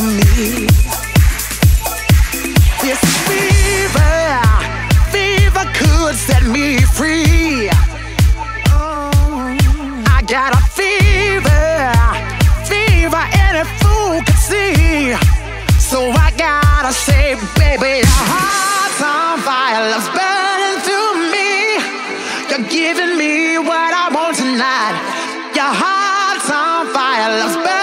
me. This fever could set me free. I got a fever, any fool could see. So I gotta say, baby, your heart's on fire, love's burning through me. You're giving me what I want tonight. Your heart's on fire, love's burning.